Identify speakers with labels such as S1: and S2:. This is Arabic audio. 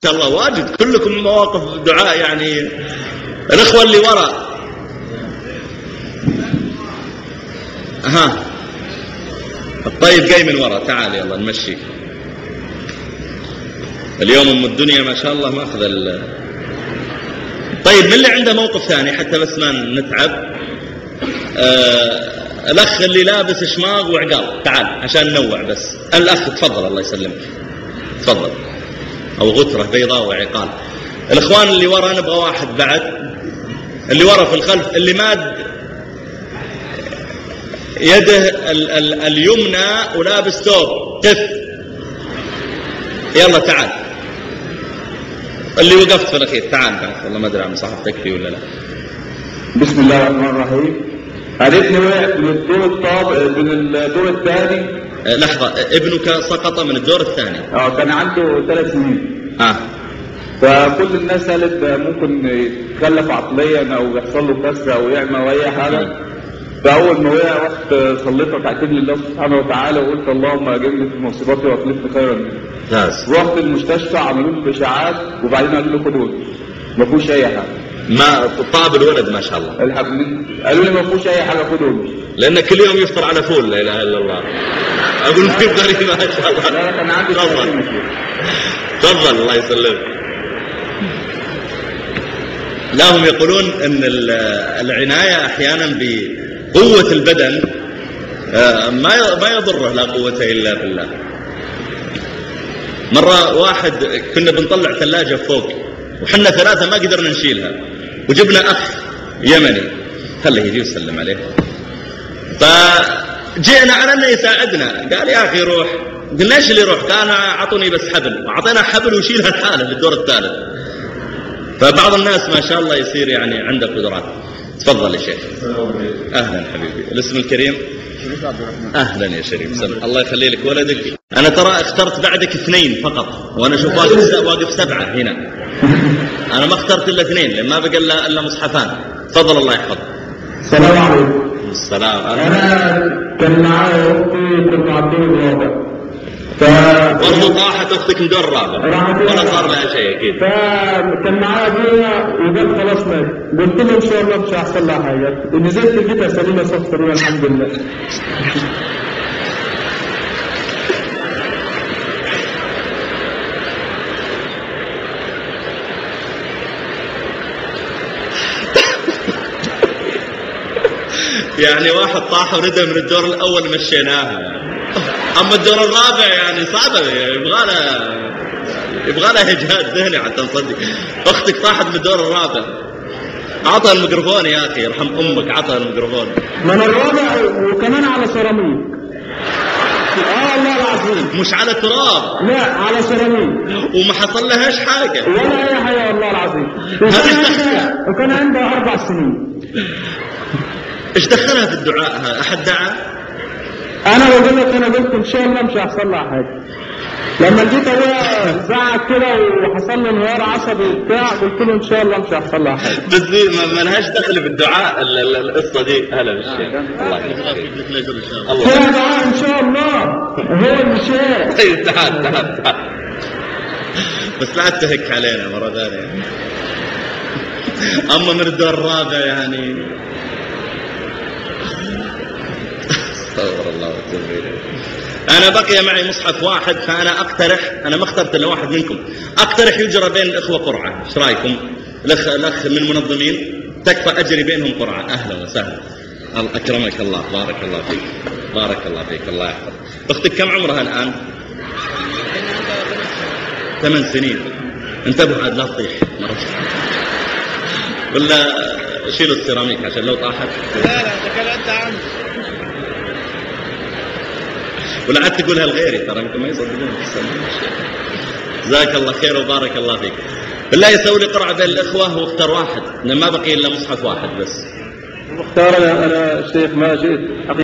S1: الله واجد كلكم مواقف دعاء يعني. الأخوة اللي وراء ها الطيب جاي من وراء، تعال يلا نمشيك. اليوم ام الدنيا ما شاء الله ماخذ طيب من اللي عنده موقف ثاني حتى بس ما نتعب؟ الأخ اللي لابس شماغ وعقال، تعال عشان ننوع بس. الأخ تفضل الله يسلمك، تفضل. أو غترة بيضاء وعقال. الإخوان اللي ورا نبغى واحد بعد، اللي ورا في الخلف اللي ماد يده اليمنى ولابس ثوب، قف يلا تعال. اللي وقفت في الأخير تعال بعد، والله ما أدري عن صاحبتك فيه ولا لا.
S2: بسم الله الرحمن الرحيم. عرفني وقعت من الدور الثاني.
S1: لحظة، ابنك سقط من الدور الثاني؟
S2: كان عنده 3 سنين. فكل الناس قالت ممكن يتخلف عقليا او يحصل له كسر او يعمى اي حاجه. فاول ما وقع رحت صليت ركعتين لله سبحانه وتعالى وقلت اللهم اجرني في مصيبتي واخلفني خيرا منها. رحت المستشفى عملوا له اشاعات وبعدين قالوا له خدوه ما فيهوش اي حاجه.
S1: ما طاب الولد ما شاء الله.
S2: قالوا لي ما فيهوش اي حاجه خدوه.
S1: لان كل يوم يفطر على فول، لا اله الا الله. اقول في غريب ما شاء الله.
S2: لا كان عندي
S1: تفضل الله يسلمك. لا هم يقولون ان العنايه احيانا بقوه البدن ما يضره لا قوه الا بالله. مره واحد كنا بنطلع ثلاجه فوق وحنا 3 ما قدرنا نشيلها، وجبنا اخ يمني خليه يجي وسلم عليه. فجئنا على انه يساعدنا، قال يا اخي روح. قلنا ايش اللي يروح؟ قال اعطوني بس حبل، وعطينا حبل ويشيلها لحاله للدور الثالث. فبعض الناس ما شاء الله يصير يعني عنده قدرات. تفضل يا شيخ. اهلا حبيبي. الاسم الكريم؟
S3: شريف عبد الرحمن.
S1: اهلا يا شريف، الله يخلي لك ولدك. انا ترى اخترت بعدك 2 فقط، وانا اشوف واقف 7 هنا. انا ما اخترت الا 2 لان ما بقى الا مصحفان. تفضل الله يحفظك.
S2: السلام عليكم.
S1: السلام.
S2: انا كان معايا اختي كنت على الدور الرابع.
S1: برضو طاحت اختك من الدور الرابع ولا صار لها شيء اكيد.
S2: فكان معايا ابويا وقال خلاص مات. قلت له ان شاء الله مش هيحصل لها حاجه. نزلت لقيتها سليمه صفر الحمد لله.
S1: يعني واحد طاح ورده من الدور الاول مشيناها، اما الدور الرابع يعني صعبه، يبغى لها اجهاد ذهني حتى نصدق. اختك طاحت من الدور الرابع، عطها الميكروفون يا اخي يرحم امك، عطها الميكروفون.
S2: من الرابع وكمان على سيراميك. والله العظيم.
S1: مش على تراب؟
S2: لا على سيراميك.
S1: وما حصل لهاش حاجه
S2: ولا اي حاجه والله العظيم. وكان عندها 4 سنين.
S1: ايش دخلها في الدعاء؟ احد دعا؟
S2: انا بقول لك، انا قلت ان شاء الله مش هيحصل لها حاجه. لما جيت ابويا زعق كده وحصل له انهيار عصبي وبتاع، قلت له ان شاء الله مش هيحصل لها حاجه.
S1: بس دي ما لهاش دخل بالدعاء القصه دي. هلا بالشيخ. الله يخليك.
S2: فيها دعاء ان شاء الله. هو المشاء.
S1: طيب تعال بس لا تهك علينا مره ثانيه. اما من الدور الرابع يعني استغفر الله واتوب اليه. انا بقي معي مصحف واحد، فانا اقترح، انا ما اخترت الا واحد منكم، اقترح يجرى بين الاخوه قرعه. ايش رايكم؟ الاخ من المنظمين تكفى اجري بينهم قرعه. اهلا وسهلا. اكرمك الله، بارك الله فيك، بارك الله فيك، الله يحفظك. اختك كم عمرها الان؟ 8 سنين. انتبهوا عاد لا تطيح مره. ولا شيلوا السيراميك عشان لو طاحت.
S3: لا تكلمت عنه.
S1: ولا عاد تقولها لغيري، ترى انتم ما يصدقون. جزاك الله خير وبارك الله فيك. بالله يسوي لي قرعه بين الاخوه واختار واحد، لان ما بقي الا مصحف واحد بس.
S2: اختار انا الشيخ ما جئت